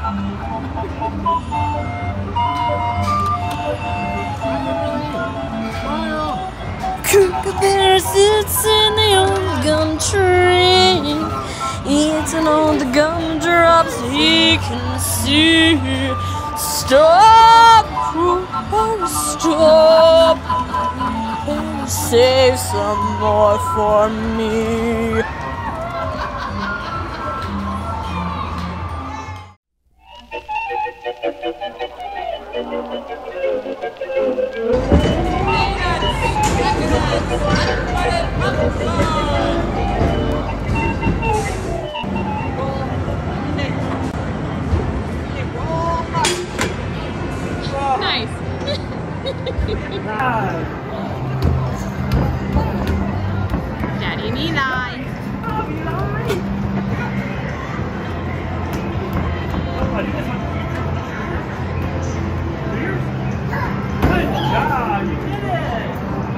Kookaburra sits in the old gum tree, eating all the gumdrops he can see. Stop, Kookaburra, stop, and save some more for me. Nice. Daddy and Eli. Good job, you did it!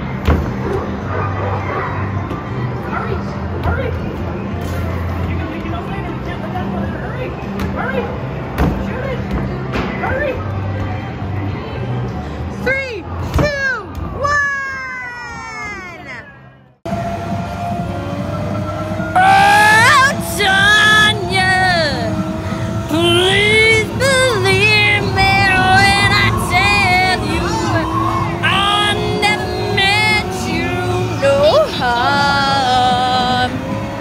Hurry! Hurry! You can make it up later. You can't let that one. Hurry! Hurry! Shoot it! Hurry! 3, 2, 1. Oh, Tanya, please believe me when I tell you I never meant you no harm.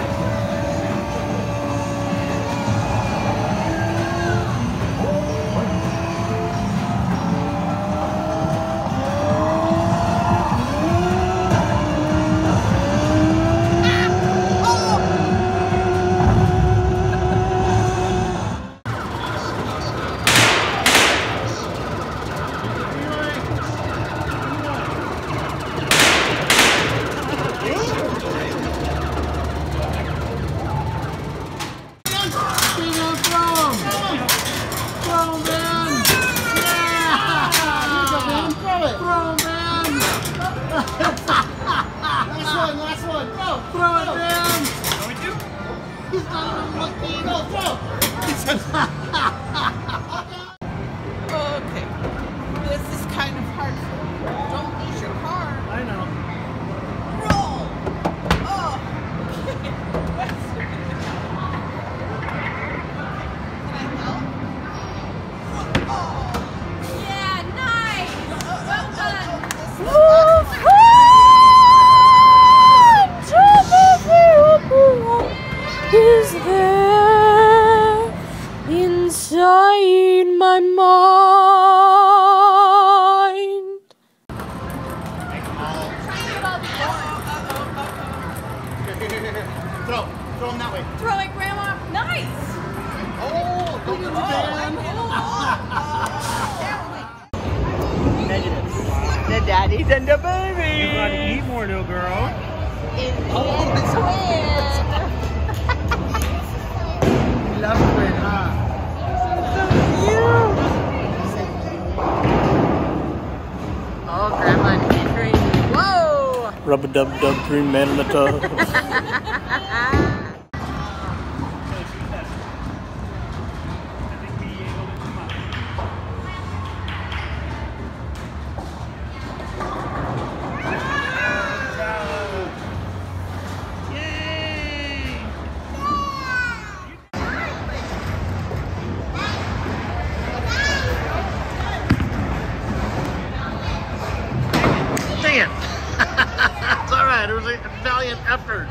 Last one, go! Throw it, man! He's not even looking. Go, throw! Okay. This is kind of hard. Don't lose your car. I know. Roll. Oh. Okay. Can I help? Oh. Yeah, nice. Well done. Is there inside my mind? Throw him that way. Throw it, Grandma. Nice. Oh, don't get Negative. The daddies and the baby. You gotta eat more, little girl. Love it, huh? Oh, Grandma and Henry. Whoa! Rub-a-dub-dub, 3 men in the tub. Dang it! It's alright, it was a valiant effort.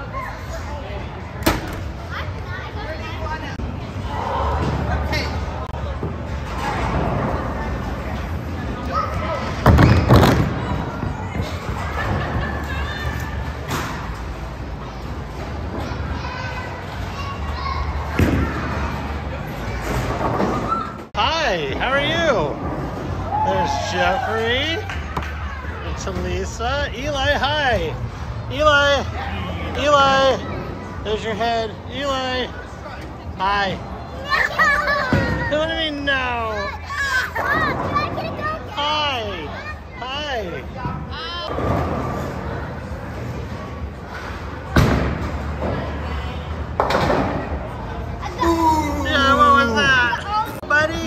Hi, how are you? There's Jeffrey. It's Elisa. Eli, hi. Eli. Eli. There's your head. Eli. Hi. What do you mean no? Hi. Hi. Yeah, what was that? Buddy?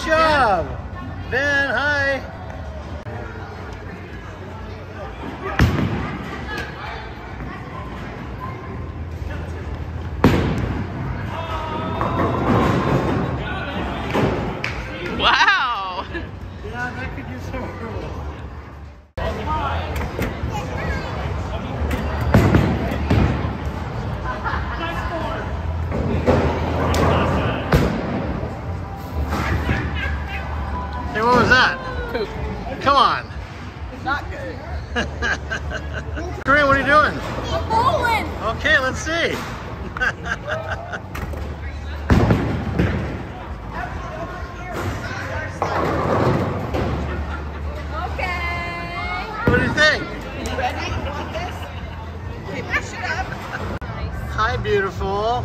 Nice job. Ben, hi. Wow. Yeah, that could use some approval. Hey, what was that? Poop. Come on. Not good. Corinne, what are you doing? Bowling. Okay, let's see. Okay. What do you think? You ready? You want this? Okay, push it up. Hi, beautiful.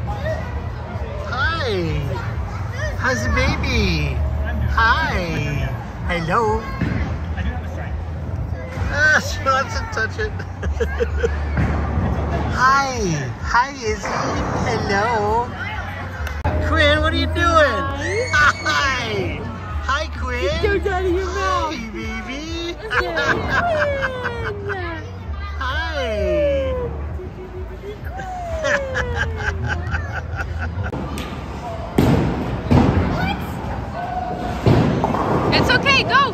Hi. How's the baby? Hi. Hello. Ah, she wants to touch it. Hi. Hi, Izzy. Hello. Quinn, what are you doing? Hi. Hi, Quinn. Goes out of your mouth. Hi, baby. Yeah. Hi. It's okay, go.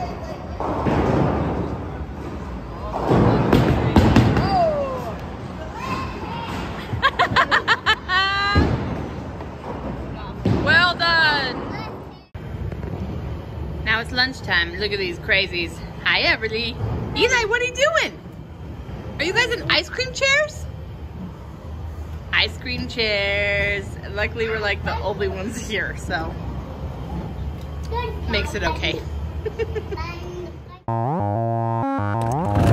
Well done. Now it's lunchtime. Look at these crazies. Hi, Everly. Eli, what are you doing? Are you guys in ice cream chairs? Ice cream chairs. Luckily, we're like the only ones here, so makes it okay.